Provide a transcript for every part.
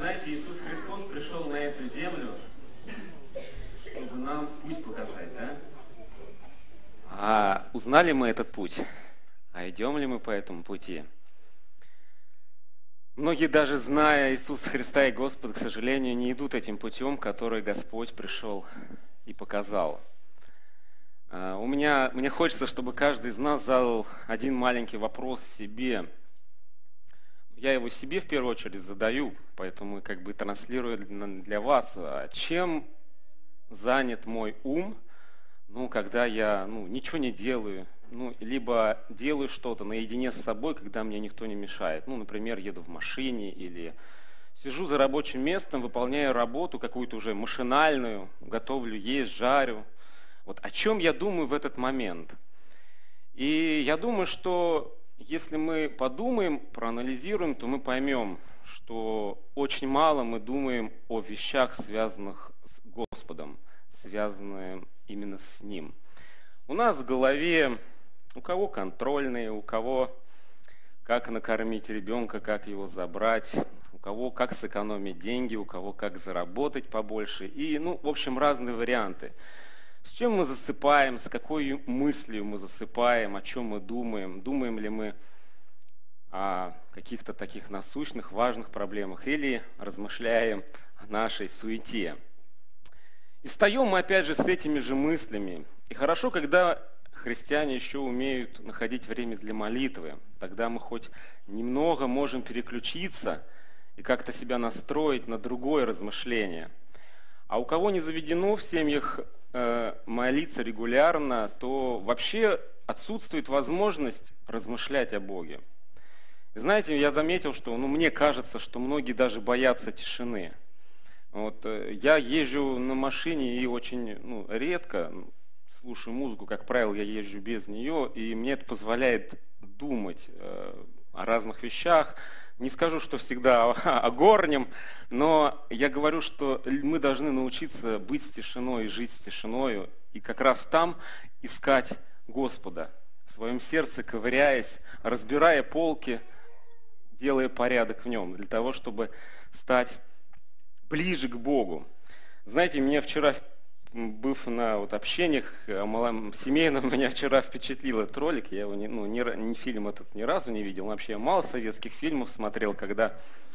Знаете, Иисус Христос пришел на эту землю, чтобы нам путь показать, да? А узнали мы этот путь? А идем ли мы по этому пути? Многие, даже зная Иисуса Христа и Господа, к сожалению, не идут этим путем, который Господь пришел и показал. Мне хочется, чтобы каждый из нас задал один маленький вопрос себе. Я его себе в первую очередь задаю, поэтому как бы транслирую для вас. Чем занят мой ум, когда я ничего не делаю, либо делаю что-то наедине с собой, когда мне никто не мешает. Например, еду в машине или сижу за рабочим местом, выполняю работу какую-то уже машинальную, готовлю есть, жарю. Вот о чем я думаю в этот момент? И я думаю, что если мы подумаем, проанализируем, то мы поймем, что очень мало мы думаем о вещах, связанных с Господом, связанных именно с Ним. У нас в голове у кого контрольные, у кого как накормить ребенка, как его забрать, у кого как сэкономить деньги, у кого как заработать побольше. И, в общем, разные варианты. С чем мы засыпаем, с какой мыслью мы засыпаем, о чем мы думаем, думаем ли мы о каких-то таких насущных, важных проблемах или размышляем о нашей суете. И встаем мы опять же с этими же мыслями. И хорошо, когда христиане еще умеют находить время для молитвы. Тогда мы хоть немного можем переключиться и как-то себя настроить на другое размышление. А у кого не заведено в семьях молиться регулярно, то вообще отсутствует возможность размышлять о Боге. И знаете, я заметил, что мне кажется, что многие даже боятся тишины. Я езжу на машине и очень редко слушаю музыку, как правило, я езжу без нее, и мне это позволяет думать о разных вещах. Не скажу, что всегда о горнем, но я говорю, что мы должны научиться быть с тишиной, жить с тишиною, и как раз там искать Господа, в своем сердце ковыряясь, разбирая полки, делая порядок в нем, для того, чтобы стать ближе к Богу. Знаете, меня вчера, быв на общениях семейном, меня вчера впечатлил этот ролик. Я его фильм этот ни разу не видел. Вообще я мало советских фильмов смотрел, когда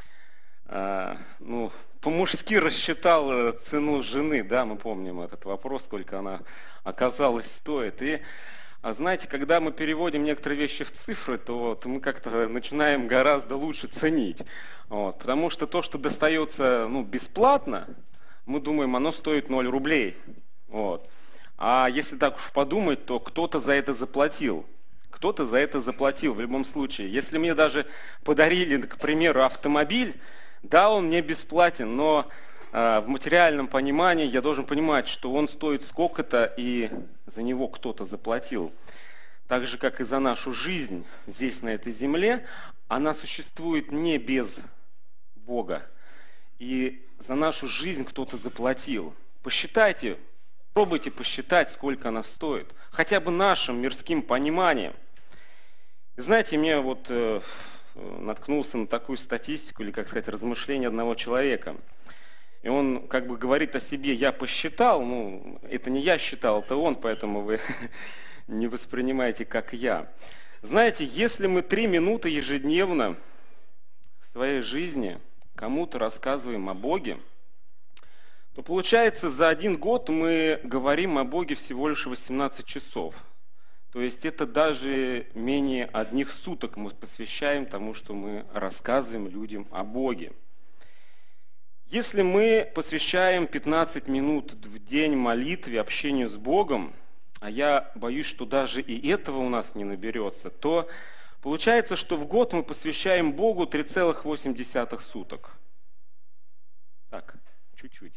по-мужски рассчитал цену жены. Да, мы помним этот вопрос, сколько она оказалась стоит. И знаете, когда мы переводим некоторые вещи в цифры, то мы как-то начинаем гораздо лучше ценить. Потому что то, что достается бесплатно, мы думаем, оно стоит 0 рублей. А если так уж подумать, то кто-то за это заплатил. Кто-то за это заплатил в любом случае. Если мне даже подарили, к примеру, автомобиль, да, он мне бесплатен, но в материальном понимании я должен понимать, что он стоит сколько-то, и за него кто-то заплатил. Так же, как и за нашу жизнь здесь, на этой земле, она существует не без Бога. И за нашу жизнь кто-то заплатил. Посчитайте, пробуйте посчитать, сколько она стоит. Хотя бы нашим мирским пониманием. И знаете, я наткнулся на такую статистику, или, как сказать, размышления одного человека. И он говорит о себе: я посчитал, это не я считал, это он, поэтому вы не воспринимаете как я. Знаете, если мы 3 минуты ежедневно в своей жизни кому-то рассказываем о Боге, то получается, за 1 год мы говорим о Боге всего лишь 18 часов. То есть это даже менее 1 суток мы посвящаем тому, что мы рассказываем людям о Боге. Если мы посвящаем 15 минут в день молитве, общению с Богом, а я боюсь, что даже и этого у нас не наберется, то получается, что в год мы посвящаем Богу 3,8 суток. Так, чуть-чуть.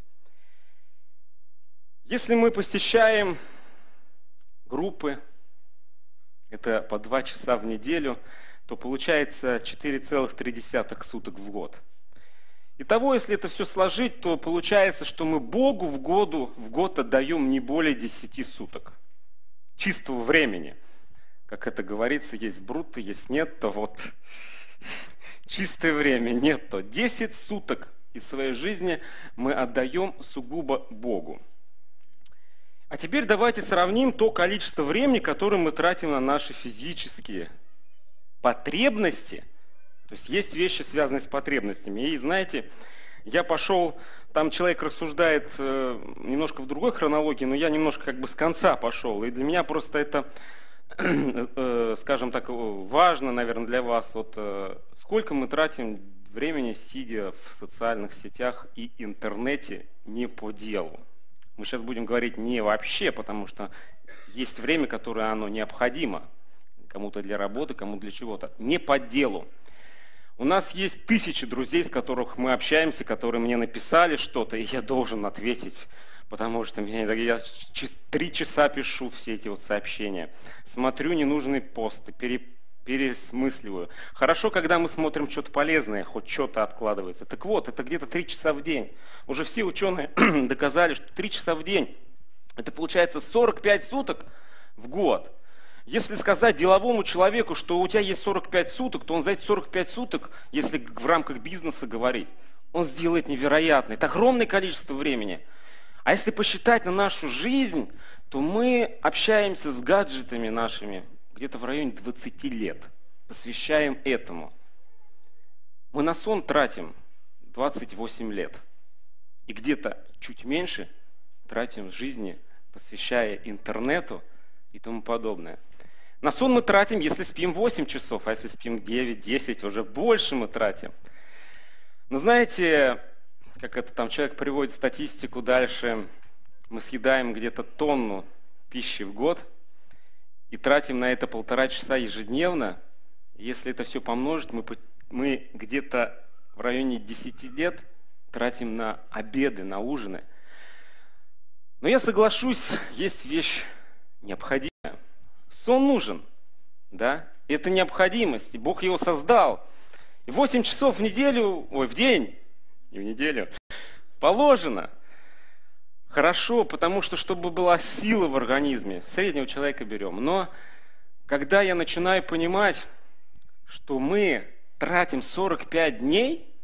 Если мы посещаем группы, это по 2 часа в неделю, то получается 4,3 суток в год. Итого, если это все сложить, то получается, что мы Богу в год отдаем не более 10 суток. Чистого времени. Как это говорится, есть брутто, есть нет, то чистое время нет, то 10 суток из своей жизни мы отдаем сугубо Богу. А теперь давайте сравним то количество времени, которое мы тратим на наши физические потребности. То есть вещи, связанные с потребностями. И знаете, я пошел, там человек рассуждает немножко в другой хронологии, но я немножко как бы с конца пошел. И для меня просто это, скажем так, важно, наверное, для вас. Вот сколько мы тратим времени, сидя в социальных сетях и интернете не по делу. Мы сейчас будем говорить не вообще, потому что есть время, которое оно необходимо. Кому-то для работы, кому-то для чего-то. Не по делу. У нас есть тысячи друзей, с которых мы общаемся, которые мне написали что-то, и я должен ответить, потому что я 3 часа пишу все эти вот сообщения, смотрю ненужные посты, пересмысливаю. Хорошо, когда мы смотрим что-то полезное, хоть что-то откладывается. Так вот, это где-то 3 часа в день. Уже все ученые доказали, что 3 часа в день, это получается 45 суток в год. Если сказать деловому человеку, что у тебя есть 45 суток, то он за эти 45 суток, если в рамках бизнеса говорить, он сделает невероятное. Это огромное количество времени. А если посчитать на нашу жизнь, то мы общаемся с гаджетами нашими где-то в районе 20 лет. Посвящаем этому. Мы на сон тратим 28 лет. И где-то чуть меньше тратим в жизни, посвящая интернету и тому подобное. На сон мы тратим, если спим 8 часов, а если спим 9-10, уже больше мы тратим. Но знаете, как это там человек приводит статистику дальше, мы съедаем где-то тонну пищи в год и тратим на это 1,5 часа ежедневно. Если это все помножить, мы где-то в районе 10 лет тратим на обеды, на ужины. Но я соглашусь, есть вещь необходимая. Сон нужен, да? Это необходимость, и Бог его создал. И 8 часов в день, не в неделю, положено. Хорошо, потому что, чтобы была сила в организме, среднего человека берем. Но когда я начинаю понимать, что мы тратим 45 дней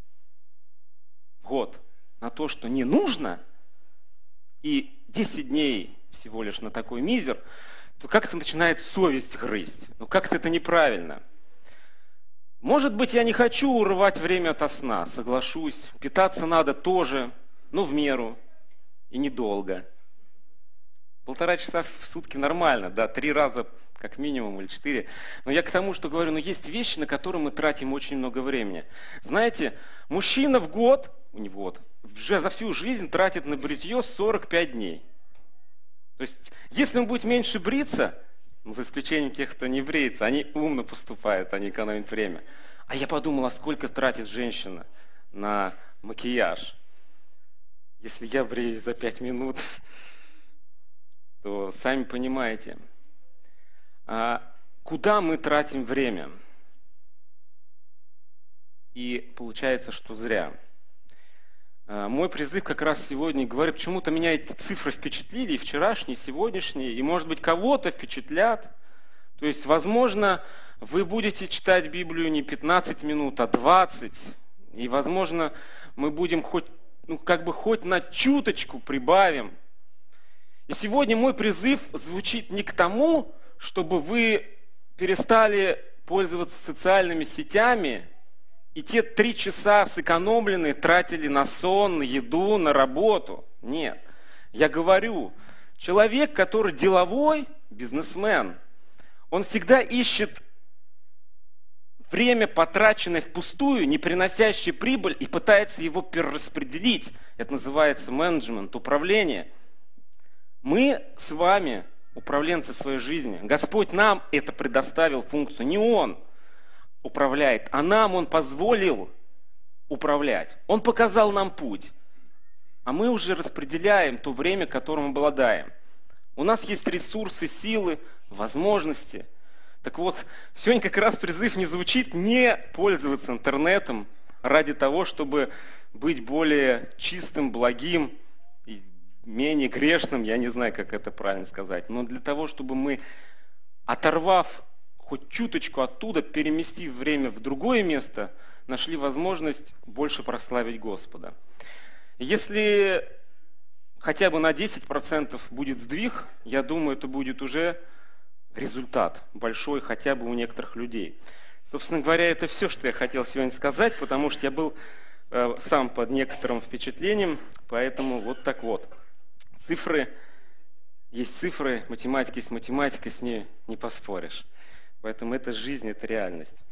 в год на то, что не нужно, и 10 дней всего лишь на такой мизер, то как-то начинает совесть грызть. Ну как-то это неправильно. Может быть, я не хочу урывать время ото сна, соглашусь. Питаться надо тоже, но в меру и недолго. 1,5 часа в сутки нормально, да, 3 раза как минимум или 4. Но я к тому, что говорю, есть вещи, на которые мы тратим очень много времени. Знаете, мужчина уже за всю жизнь тратит на бритье 45 дней. То есть, если он будет меньше бриться, за исключением тех, кто не бреется, они умно поступают, они экономят время. А я подумал, а сколько тратит женщина на макияж? Если я бреюсь за 5 минут, то сами понимаете, куда мы тратим время? И получается, что зря. Мой призыв как раз сегодня, говорю, почему-то меня эти цифры впечатлили, и вчерашние, и сегодняшние, и, может быть, кого-то впечатлят. То есть, возможно, вы будете читать Библию не 15 минут, а 20. И, возможно, мы будем хоть на чуточку прибавим. И сегодня мой призыв звучит не к тому, чтобы вы перестали пользоваться социальными сетями, и те 3 часа сэкономленные тратили на сон, на еду, на работу. Нет. Я говорю, человек, который деловой, бизнесмен, он всегда ищет время, потраченное впустую, не приносящее прибыль, и пытается его перераспределить. Это называется менеджмент, управление. Мы с вами управленцы своей жизни. Господь нам это предоставил функцию, не Он управляет, а нам Он позволил управлять. Он показал нам путь, а мы уже распределяем то время, которым обладаем. У нас есть ресурсы, силы, возможности. Так вот, сегодня как раз призыв не звучит не пользоваться интернетом ради того, чтобы быть более чистым, благим и менее грешным, я не знаю, как это правильно сказать, но для того, чтобы мы, оторвав хоть чуточку оттуда, переместив время в другое место, нашли возможность больше прославить Господа. Если хотя бы на 10% будет сдвиг, я думаю, это будет уже результат большой хотя бы у некоторых людей. Собственно говоря, это все, что я хотел сегодня сказать, потому что я был сам под некоторым впечатлением, поэтому вот так вот. Цифры есть цифры, математика есть математика, с ней не поспоришь. Поэтому это жизнь, это реальность.